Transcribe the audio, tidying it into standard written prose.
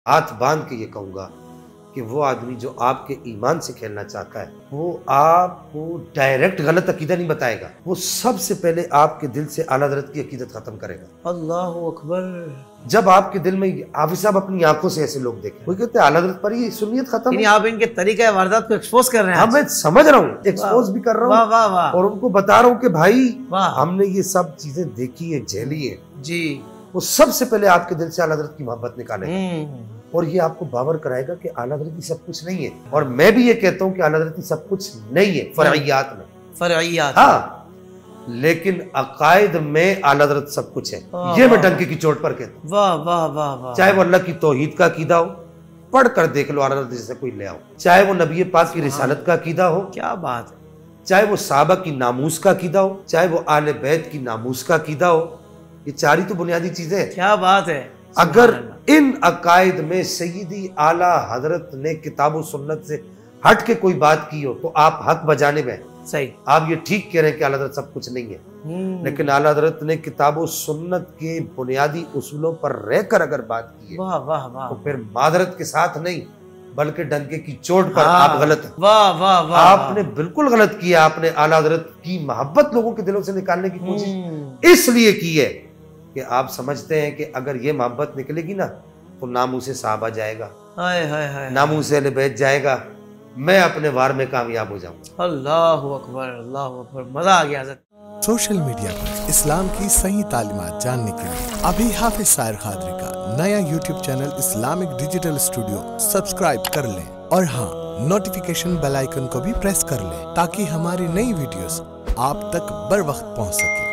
ہاتھ باندھ کے یہ کہوں گا کہ وہ آدمی جو آپ کے ایمان سے کھیلنا چاہتا ہے وہ آپ کو ڈائریکٹ غلط عقیدہ نہیں بتائے گا، وہ سب سے پہلے آپ کے دل سے اعلیٰ حضرت کی عقیدت ختم کرے گا۔ اللہ اکبر۔ جب آپ کے دل میں حافظ صاحب اپنی آنکھوں سے ایسے لوگ دیکھیں، وہ کہتے ہیں اعلیٰ حضرت پر یہ سنیت ختم یعنی ہے۔ آپ ان کے طریقہ واردات کو ایکسپوز کر رہے ہیں؟ ہاں میں سمجھ رہا ہوں، ایکسپوز بھی کر رہا واہ ہوں واہ واہ اور ان کو بتا رہا ہوں کہ بھائی واہ ہم نے یہ سب چیزیں دیکھی ہیں، جھیلی ہیں۔ جی۔ وہ سب سے پہلے آپ کے دل سے اعلیٰ حضرت کی محبت نکالے گا اور یہ آپ کو باور کرائے گا کہ اعلیٰ حضرت کی سب کچھ نہیں ہے۔ اور میں بھی یہ کہتا ہوں کہ اعلیٰ حضرت کی سب کچھ نہیں ہے فرعیات میں، فرعیات، ہاں، لیکن عقائد میں اعلیٰ حضرت سب کچھ ہے۔ یہ میں ڈنکے کی چوٹ پر کہتا ہوں۔ واہ واہ واہ واہ۔ چاہے وہ اللہ کی توحید کا عقیدہ ہو، پڑھ کر دیکھ لو اعلیٰ حضرت جیسے کوئی لے آؤ، چاہے وہ نبی پاک کی رسالت کا عقیدہ ہو، کیا بات ہے، چاہے وہ صحابہ کی ناموس کا عقیدہ ہو، چاہے وہ آل بیت کی ناموس کا عقیدہ ہو، یہ چار ہی تو بنیادی چیزیں ہیں۔ کیا بات ہے۔ اگر ان عقائد میں سیدی اعلیٰ حضرت نے کتاب و سنت سے ہٹ کے کوئی بات کی ہو تو آپ حق بجانے میں ہیں۔ صحیح، آپ یہ ٹھیک کہہ رہے ہیں کہ اعلیٰ حضرت سب کچھ نہیں ہے، لیکن اعلیٰ حضرت نے کتاب و سنت کے بنیادی اصولوں پر رہ کر اگر بات کی ہے واہ واہ واہ، تو پھر معذرت کے ساتھ نہیں بلکہ ڈنکے کی چوٹ پر آپ غلط ہیں۔ واہ واہ واہ، آپ نے بالکل غلط کیا، آپ نے اعلیٰ حضرت کی محبت لوگوں کے دلوں سے نکالنے کی کوشش اس لیے کی ہے کہ آپ سمجھتے ہیں کہ اگر یہ محبت نکلے گی نا تو ناموس صحابہ جائے گا، ہائے ہائے ہائے، ناموس اہل بیت جائے گا، میں اپنے وار میں کامیاب ہو جاؤں گا۔ اللہ اکبر، اللہ اکبر، مزہ آ گیا حضرت۔ سوشل میڈیا پر اسلام کی صحیح تعلیمات جاننے کے لیے ابھی حافظ سائر قادری کا نیا YouTube channel Islamic digital studio subscribe کر لیں، اور ہاں، نوٹیفیکیشن بیل آئیکن کو بھی پریس کر لیں تاکہ ہماری نئی ویڈیوز آپ تک بر وقت پہنچ سکے۔